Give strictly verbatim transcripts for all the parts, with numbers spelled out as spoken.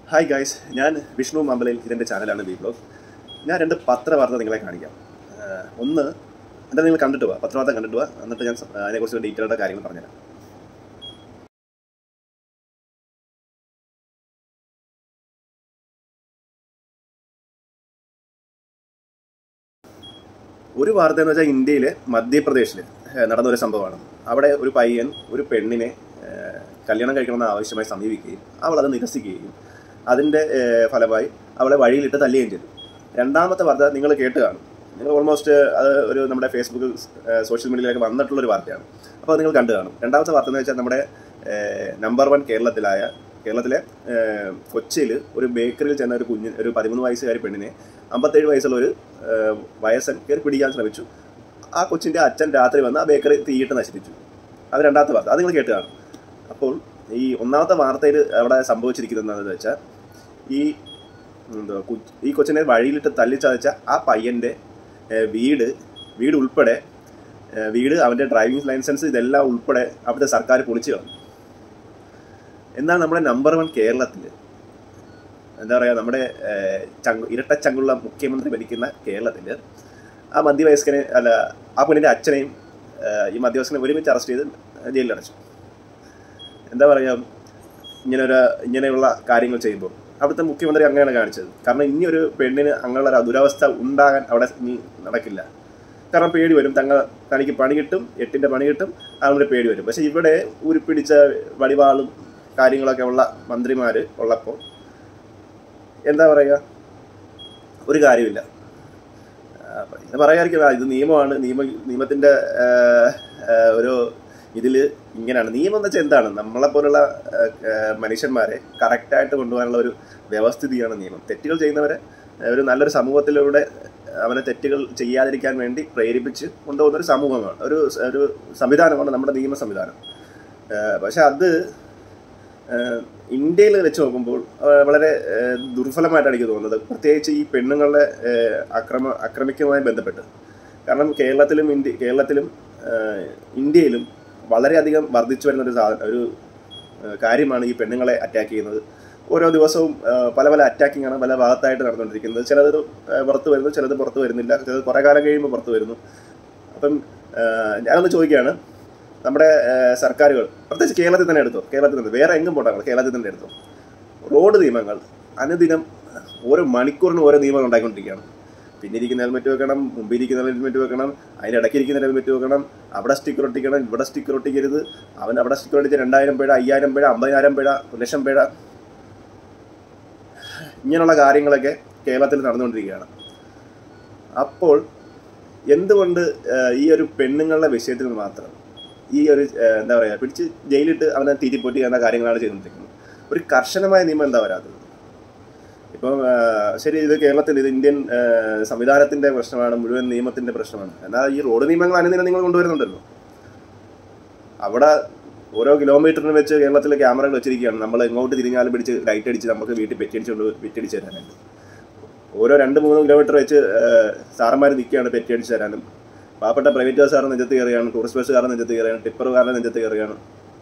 Hi guys, ഞാൻ വിഷ്ണു മമ്പലയിൽ ഇതിൻ്റെ ചാനലാണ് vvlog. ഞാൻ രണ്ട് പത്രവാർത്ത നിങ്ങളെ കാണിക്കാം. ഒന്ന് എന്താ നിങ്ങൾ കണ്ടിട്ട് പോവാ പത്രവാർത്ത കണ്ടിട്ട് പോവാ എന്നിട്ട് ഞാൻ അതിനെക്കുറിച്ച് ഡീറ്റെയിൽഡ് കാര്യങ്ങൾ പറഞ്ഞുതരാം. ഒരു വാർത്ത എന്ന് വെച്ചാൽ ഇന്ത്യയിലെ മധ്യപ്രദേശിൽ നടന്ന ഒരു സംഭവമാണ്. അവിടെ ഒരു പയ്യൻ ഒരു പെണ്ണിനെ കല്യാണം കഴിക്കണമെന്ന് ആവശ്യമായി സമീപിക്കുകയും അവൾ അത് നിരസിക്കുകയും അതിൻ്റെ ഫലമായി അവളെ വഴിയിലിട്ട് തല്ലുകയും ചെയ്തു. രണ്ടാമത്തെ വാർത്ത നിങ്ങൾ കേട്ട് കാണും. നിങ്ങൾ ഓൾമോസ്റ്റ് അത് ഒരു നമ്മുടെ ഫേസ്ബുക്കിൽ സോഷ്യൽ മീഡിയയിലൊക്കെ വന്നിട്ടുള്ളൊരു വാർത്തയാണ്. അപ്പോൾ അത് നിങ്ങൾ കണ്ടു കാണും. രണ്ടാമത്തെ വാർത്ത എന്ന് വെച്ചാൽ നമ്മുടെ നമ്പർ വൺ കേരളത്തിലായ കേരളത്തിലെ കൊച്ചിയിൽ ഒരു ബേക്കറിയിൽ ചെന്ന ഒരു കുഞ്ഞ് ഒരു പതിമൂന്ന് വയസ്സുകാരി പെണ്ണിനെ അമ്പത്തേഴ് വയസ്സുള്ള ഒരു വയസ്സൻ കയറി പിടിക്കാൻ ശ്രമിച്ചു. ആ കൊച്ചിൻ്റെ അച്ഛൻ രാത്രി വന്ന് ആ ബേക്കറി തീയിട്ട് നശിപ്പിച്ചു. അത് രണ്ടാമത്തെ വാർത്ത, അത് നിങ്ങൾ കേട്ട് കാണും. അപ്പോൾ ഈ ഒന്നാമത്തെ വാർത്തയിൽ അവിടെ സംഭവിച്ചിരിക്കുന്നത് എന്താണെന്ന് വെച്ചാൽ ഈ എന്തോ ഈ കൊച്ചിനെ വഴിയിലിട്ട് തല്ലിച്ചതച്ച ആ പയ്യൻ്റെ വീട് വീട് ഉൾപ്പെടെ വീട് അവൻ്റെ ഡ്രൈവിംഗ് ലൈസൻസ് ഇതെല്ലാം ഉൾപ്പെടെ അവിടുത്തെ സർക്കാർ പൊളിച്ചു കളഞ്ഞു. എന്നാൽ നമ്മുടെ നമ്പർ വൺ കേരളത്തിൽ എന്താ പറയുക, നമ്മുടെ ചങ്ക് ഇരട്ടച്ചങ്കുള്ള മുഖ്യമന്ത്രി ഭരിക്കുന്ന കേരളത്തിൽ ആ മധ്യവയസ്കനെ അല്ല ആ പെണ്ണിൻ്റെ അച്ഛനെയും ഈ മധ്യവയസ്കനെ ഒരുമിച്ച് അറസ്റ്റ് ചെയ്ത് ജയിലിലടച്ചു. എന്താ പറയുക, ഇങ്ങനൊരു ഇങ്ങനെയുള്ള കാര്യങ്ങൾ ചെയ്യുമ്പോൾ അവിടുത്തെ മുഖ്യമന്ത്രി അങ്ങനെയാണ് കാണിച്ചത്. കാരണം ഇനി ഒരു പെണ്ണിന് അങ്ങനെയുള്ള ഒരു ദുരവസ്ഥ ഉണ്ടാകാൻ അവിടെ ഇനി നടക്കില്ല. കാരണം പേടി വരും, തങ്ങൾ തനിക്ക് പണി കിട്ടും, എട്ടിൻ്റെ പണി കിട്ടും, അങ്ങനെ പേടി വരും. പക്ഷേ ഇവിടെ ഉരുപ്പിടിച്ച വടിവാളും കാര്യങ്ങളൊക്കെ ഉള്ള മന്ത്രിമാർ ഉള്ളപ്പോൾ എന്താ പറയുക, ഒരു കാര്യമില്ല. ഇത് പറയാതിരിക്കും, ഇത് നിയമമാണ്, നിയമ നിയമത്തിൻ്റെ ഒരു ഇതിൽ ഇങ്ങനെയാണ്. നിയമം എന്ന് വെച്ചാൽ എന്താണ്, നമ്മളെപ്പോലുള്ള മനുഷ്യന്മാരെ കറക്റ്റായിട്ട് കൊണ്ടുപോകാനുള്ള ഒരു വ്യവസ്ഥിതിയാണ് നിയമം. തെറ്റുകൾ ചെയ്യുന്നവരെ ഒരു നല്ലൊരു സമൂഹത്തിലൂടെ അവരെ തെറ്റുകൾ ചെയ്യാതിരിക്കാൻ വേണ്ടി പ്രേരിപ്പിച്ച് കൊണ്ടുപോകുന്നൊരു സമൂഹമാണ്, ഒരു ഒരു സംവിധാനമാണ് നമ്മുടെ നിയമ സംവിധാനം. പക്ഷെ അത് ഇന്ത്യയിൽ വെച്ച് നോക്കുമ്പോൾ വളരെ ദുർഫലമായിട്ടാണ് എനിക്ക് തോന്നുന്നത്, പ്രത്യേകിച്ച് ഈ പെണ്ണുങ്ങളുടെ അക്രമ അക്രമിക്കുമായി ബന്ധപ്പെട്ട്. കാരണം കേരളത്തിലും ഇന്ത്യ കേരളത്തിലും ഇന്ത്യയിലും വളരെയധികം വർദ്ധിച്ചു വരുന്നൊരു സാധനം ഒരു കാര്യമാണ് ഈ പെണ്ണുങ്ങളെ അറ്റാക്ക് ചെയ്യുന്നത്. ഓരോ ദിവസവും പല പല അറ്റാക്കിംഗ് ആണ് പല ഭാഗത്തായിട്ട് നടന്നുകൊണ്ടിരിക്കുന്നത്. ചിലത് പുറത്ത് വരുന്നു, ചിലത് പുറത്ത് വരുന്നില്ല, ചിലത് കുറേ കാലം കഴിയുമ്പോൾ പുറത്ത് വരുന്നു. അപ്പം ഞാനൊന്ന് ചോദിക്കുകയാണ്, നമ്മുടെ സർക്കാരുകൾ പ്രത്യേകിച്ച് കേരളത്തിൽ തന്നെ എടുത്തോ, കേരളത്തിൽ തന്നെ വേറെ എങ്ങും പോട്ടാങ്ങൾ കേരളത്തിൽ തന്നെ എടുത്തോ, റോഡ് നിയമങ്ങൾ അനുദിനം ഓരോ മണിക്കൂറിന് ഓരോ നിയമങ്ങൾ ഉണ്ടായിക്കൊണ്ടിരിക്കുകയാണ്. പിന്നിരിക്കുന്ന ഹെൽമെറ്റ് വെക്കണം, മുമ്പിരിക്കുന്ന ഹെൽമെറ്റ് വെക്കണം, അതിനിടയ്ക്കിരിക്കുന്ന ഹെൽമെറ്റ് വെക്കണം, അവിടെ സ്റ്റിക്കർ ഒട്ടിക്കണം, ഇവിടെ സ്റ്റിക്കർ ഒട്ടിക്കരുത്, അവൻ അവിടെ സ്റ്റിക്കർ ഒട്ടിച്ച് രണ്ടായിരം പേഴ, അയ്യായിരം പേഴ, അമ്പതിനായിരം പേഴ, ഒരു ലക്ഷം പേഴ, ഇങ്ങനെയുള്ള കാര്യങ്ങളൊക്കെ കേരളത്തിൽ നടന്നുകൊണ്ടിരിക്കുകയാണ്. അപ്പോൾ എന്തുകൊണ്ട് ഈ ഒരു പെണ്ണുങ്ങളുടെ വിഷയത്തിൽ മാത്രം ഈ ഒരു എന്താ പറയുക പിടിച്ച് ജയിലിട്ട് അവനെ തീറ്റിപ്പൊട്ടി എന്ന കാര്യങ്ങളാണ് ചെയ്തുകൊണ്ടിരിക്കുന്നത്? ഒരു കർശനമായ നിയമം എന്താ വരാത്തത്? ഇപ്പം ശരി, ഇത് കേരളത്തിൽ ഇത് ഇന്ത്യൻ സംവിധാനത്തിൻ്റെ പ്രശ്നമാണ്, മുഴുവൻ നിയമത്തിൻ്റെ പ്രശ്നമാണ്. എന്നാൽ ഈ റോഡ് നിയമങ്ങൾ അനുദിനം നിങ്ങൾ കൊണ്ടുവരുന്നുണ്ടല്ലോ. അവിടെ ഓരോ കിലോമീറ്ററിന് വെച്ച് കേരളത്തിലെ ക്യാമറകൾ വെച്ചിരിക്കുകയാണ്. നമ്മൾ എങ്ങോട്ട് തിരിഞ്ഞാലും പിടിച്ച് ലൈറ്റ് അടിച്ച് നമുക്ക് വീട്ടിൽ പെറ്റിയടിച്ചുകൊണ്ട് പെറ്റിയടിച്ച് തരാനായിട്ട്. ഓരോ രണ്ട് മൂന്ന് കിലോമീറ്റർ വെച്ച് സാറന്മാർ നിൽക്കുകയാണ് പെറ്റിയടിച്ച് തരാനും. പാവപ്പെട്ട പ്രൈവറ്റ് ബസ്സുകാരുടെ നെഞ്ചത്ത് കയറുകയാണ്, ടൂറിസ്റ്റ് ബസ്സുകാരുടെ നെഞ്ചത്ത് കയറുകയാണ്, ടിപ്പറുകാരുടെ നെഞ്ചത്ത് കയറുകയാണ്.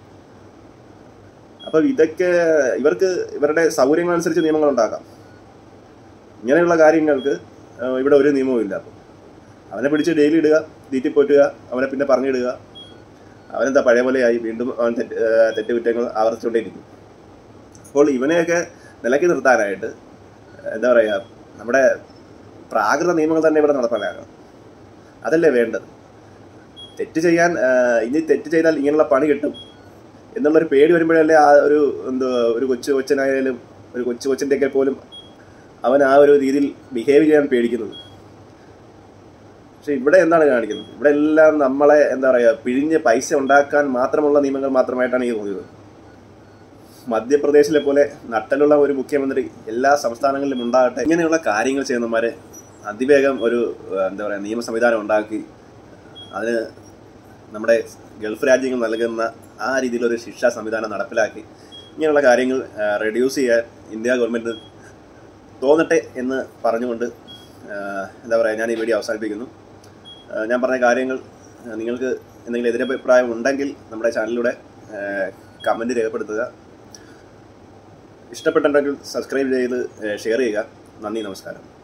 അപ്പോൾ ഇതൊക്കെ ഇവർക്ക് ഇവരുടെ സൗകര്യങ്ങളനുസരിച്ച് നിയമങ്ങൾ ഉണ്ടാക്കാം. ഇങ്ങനെയുള്ള കാര്യങ്ങൾക്ക് ഇവിടെ ഒരു നിയമവും ഇല്ല. അപ്പോൾ അവനെ പിടിച്ച് ഡെയിലി ഇടുക, തീറ്റിപ്പോറ്റുക, അവനെ പിന്നെ പറഞ്ഞിടുക, അവനെന്താ പഴയ പോലെയായി വീണ്ടും അവൻ തെറ്റ് തെറ്റുകുറ്റങ്ങൾ ആവർത്തിച്ചുകൊണ്ടേയിരിക്കും. അപ്പോൾ ഇവനെയൊക്കെ നിലയ്ക്ക് നിർത്താനായിട്ട് എന്താ പറയുക, നമ്മുടെ പ്രാകൃത നിയമങ്ങൾ തന്നെ ഇവിടെ നടപ്പാനാകണം. അതല്ലേ വേണ്ടത്. തെറ്റ് ചെയ്യാൻ ഇനി തെറ്റ് ചെയ്താൽ ഇങ്ങനെയുള്ള പണി കിട്ടും എന്നുള്ളൊരു പേടി വരുമ്പോഴല്ലേ ആ ഒരു എന്തോ ഒരു കൊച്ചു കൊച്ചനായാലും ഒരു കൊച്ചു കൊച്ചിൻ്റെയൊക്കെ പോലും അവൻ ആ ഒരു രീതിയിൽ ബിഹേവ് ചെയ്യാൻ പേടിക്കുന്നത്. പക്ഷെ ഇവിടെ എന്താണ് കാണിക്കുന്നത്? ഇവിടെ എല്ലാം നമ്മളെ എന്താ പറയുക പിഴിഞ്ഞ് പൈസ ഉണ്ടാക്കാൻ മാത്രമുള്ള നിയമങ്ങൾ മാത്രമായിട്ടാണ് ഈ തോന്നിയത്. മധ്യപ്രദേശിലെ പോലെ നട്ടലുള്ള ഒരു മുഖ്യമന്ത്രി എല്ലാ സംസ്ഥാനങ്ങളിലും ഉണ്ടാകട്ടെ. ഇങ്ങനെയുള്ള കാര്യങ്ങൾ ചെയ്യുന്നവന്മാരെ അതിവേഗം ഒരു എന്താ പറയുക നിയമ സംവിധാനം ഉണ്ടാക്കി അതിന് നമ്മുടെ ഗൾഫ് രാജ്യങ്ങൾ നൽകുന്ന ആ രീതിയിലൊരു ശിക്ഷാ സംവിധാനം നടപ്പിലാക്കി ഇങ്ങനെയുള്ള കാര്യങ്ങൾ റെഡ്യൂസ് ചെയ്യാൻ ഇന്ത്യ ഗവൺമെൻറ് തോന്നട്ടെ എന്ന് പറഞ്ഞുകൊണ്ട് എന്താ പറയുക ഞാൻ ഈ വീഡിയോ അവസാനിപ്പിക്കുന്നു. ഞാൻ പറഞ്ഞ കാര്യങ്ങൾ നിങ്ങൾക്ക് എന്തെങ്കിലും എതിരഭിപ്രായം ഉണ്ടെങ്കിൽ നമ്മുടെ ചാനലിലൂടെ കമൻറ്റ് രേഖപ്പെടുത്തുക. ഇഷ്ടപ്പെട്ടിട്ടുണ്ടെങ്കിൽ സബ്സ്ക്രൈബ് ചെയ്ത് ഷെയർ ചെയ്യുക. നന്ദി, നമസ്കാരം.